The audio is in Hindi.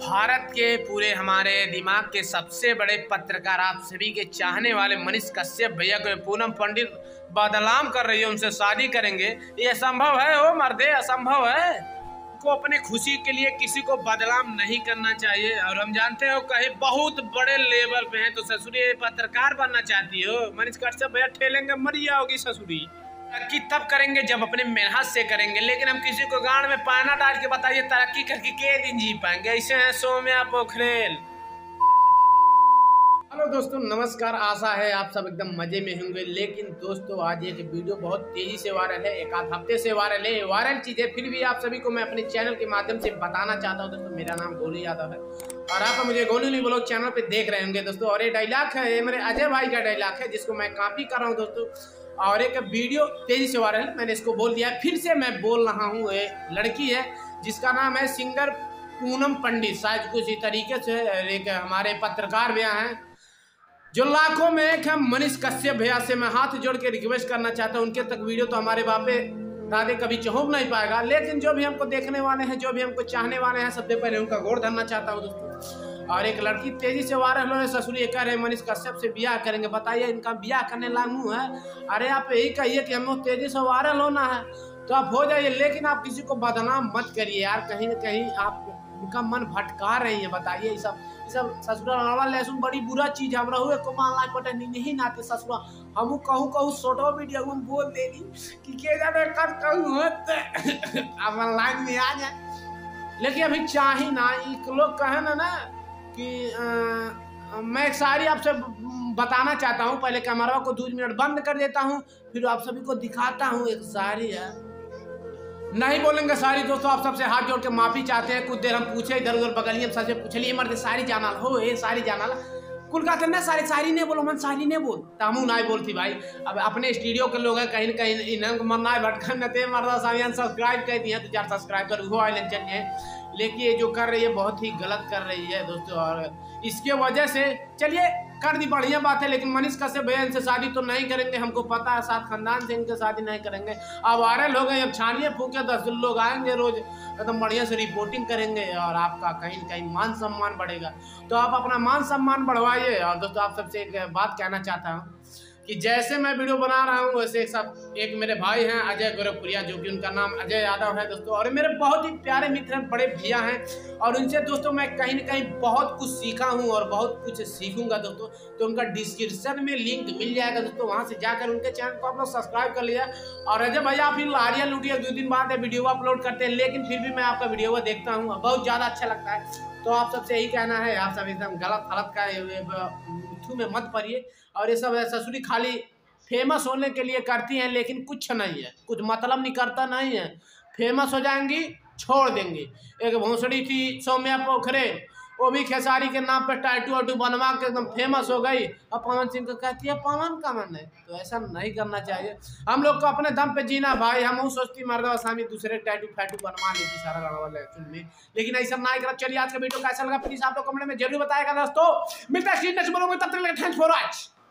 भारत के पूरे हमारे दिमाग के सबसे बड़े पत्रकार, आप सभी के चाहने वाले मनीष कश्यप भैया को पूनम पंडित बदनाम कर रही है, उनसे शादी करेंगे। ये असंभव है, वो मर्दे, असंभव है। को अपने खुशी के लिए किसी को बदनाम नहीं करना चाहिए। और हम जानते हो कहीं बहुत बड़े लेवल पे हैं तो ससुरी पत्रकार बनना चाहती हो। मनीष कश्यप भैया ठेलेंगे, मर जाओगी ससुरी। तरक्की तब करेंगे जब अपने मेहनत से करेंगे, लेकिन हम किसी को गांड में पाना डाल के बताइए तरक्की करके के दिन जी पाएंगे। ऐसे हैं सौम्या पोखरेल। हेलो दोस्तों, नमस्कार। आशा है आप सब एकदम मजे में होंगे। लेकिन दोस्तों आज एक वीडियो बहुत तेजी से वायरल है, एक आध हफ्ते से वायरल है। वायरल चीज है, फिर भी आप सभी को मैं अपने चैनल के माध्यम से बताना चाहता हूँ। दोस्तों मेरा नाम गोलू यादव है और आप मुझे गोलू नहीं बोलो चैनल पे देख रहे होंगे दोस्तों। और ये डायलॉग है, ये मेरे अजय भाई का डायलॉग है जिसको मैं कॉपी कर रहा हूँ दोस्तों। और एक वीडियो तेजी से वायरल है, मैंने इसको बोल दिया, फिर से मैं बोल रहा हूँ। ये लड़की है जिसका नाम है सिंगर पूनम पंडित, शायद कुछ इस तरीके से। एक हमारे पत्रकार भैया हैं जो लाखों में एक है। मनीष कश्यप भैया से मैं हाथ जोड़ के रिक्वेस्ट करना चाहता हूँ, उनके तक वीडियो तो हमारे बापे दादे कभी पहुंच नहीं पाएगा, लेकिन जो भी हमको देखने वाले हैं, जो भी हमको चाहने वाले हैं, सबसे पहले उनका गोड़ धरना चाहता हूँ दोस्तों। और एक लड़की तेजी से वायरल हो रहे, ससुरी कह रहे मनीष कश्यप से ब्याह करेंगे। बताइए इनका ब्याह करने लागू है? अरे आप यही कहिए कि हम लोग तेजी से वायरल होना है तो आप हो जाइए, लेकिन आप किसी को बदनाम मत करिए यार। कहीं न कहीं आप उनका मन भटका रही है। बताइए ये सब ससुरा लहसुन बड़ी बुरा चीज हम रहुए को मान लाग पटे नहीं नाते ससुरा। हम कहूँ छोटो वीडियो में बोल देनी कि के जाने कब कहूँ होते अब लाइन में आ जाए। लेकिन अभी चाही ना, एक लोग कहे ना कि मैं एक शायरी आपसे बताना चाहता हूँ। पहले कैमरा को 2 मिनट बंद कर देता हूँ, फिर आप सभी को दिखाता हूँ। एक शायरी है, नहीं बोलेंगे सारी दोस्तों। आप सबसे हाथ जोड़ के माफी चाहते हैं। कुछ देर हम पूछे इधर उधर बगलिए सबसे पूछ लिए मर्द सारी जाना हो, ये सारी जाना कुल का करना सारी सारी नहीं बोलो, मन सारी नहीं बोल तामू ना बोलती भाई। अब अपने स्टूडियो के लोग हैं, कहीं न कहीं इन्हें मन ना भटकन ते मर्दा सामियान सब्सक्राइब कर दिए 2-4 सब्सक्राइबर वो आइलन चलिए। लेकिन ये जो कर रही है बहुत ही गलत कर रही है दोस्तों, और इसके वजह से चलिए कर दी बढ़िया बात है। लेकिन मनीष कश्यप भैया इनसे शादी तो नहीं करेंगे, हमको पता है। साथ खानदान से इनके शादी नहीं करेंगे। अब वायरल हो गए, अब छानिए फूके 10 लोग आएंगे रोज, एकदम बढ़िया से रिपोर्टिंग करेंगे और आपका कहीं न कहीं मान सम्मान बढ़ेगा। तो आप अपना मान सम्मान बढ़वाइए। और दोस्तों आप सबसे एक बात कहना चाहता हूँ कि जैसे मैं वीडियो बना रहा हूँ वैसे एक मेरे भाई हैं अजय गोरखपुरिया, जो कि उनका नाम अजय यादव है दोस्तों, और मेरे बहुत ही प्यारे मित्र हैं, बड़े भैया हैं। और उनसे दोस्तों मैं कहीं न कहीं बहुत कुछ सीखा हूँ और बहुत कुछ सीखूंगा दोस्तों। तो उनका डिस्क्रिप्शन में लिंक मिल जाएगा दोस्तों, वहाँ से जाकर उनके चैनल को आप लोग सब्सक्राइब कर लिया। और अजय भैया फिर लारिया लूटिया 2 दिन बाद वीडियो अपलोड करते हैं, लेकिन फिर भी मैं आपका वीडियो देखता हूँ, बहुत ज़्यादा अच्छा लगता है। तो आप सबसे यही कहना है, आप सब एकदम गलत फलत का में मत पड़िए। और ये सब ससुरी खाली फेमस होने के लिए करती हैं, लेकिन कुछ नहीं है, कुछ मतलब नहीं करता नहीं है। फेमस हो जाएंगी छोड़ देंगी। एक भोसड़ी थी सौम्या पोखरेल, वो भी खेसारी के नाम पे टैटू वाटू बनवा के एकदम फेमस हो गई। अब पवन सिंह को कहती है पवन का मन है। तो ऐसा नहीं करना चाहिए। हम लोग को अपने दम पे जीना भाई। हम सोचती मर्दा सामी दूसरे टैटू फैटू बनवा लेती सारा लड़वा में, लेकिन ऐसा नहीं कर। चलिए आज का वीडियो कैसा लगा प्लीज आप लोग कमेंट में जरूर बताएगा दोस्तों। मिलता है नेक्स्ट वीडियो में, तब तक थैंक्स फॉर वॉच।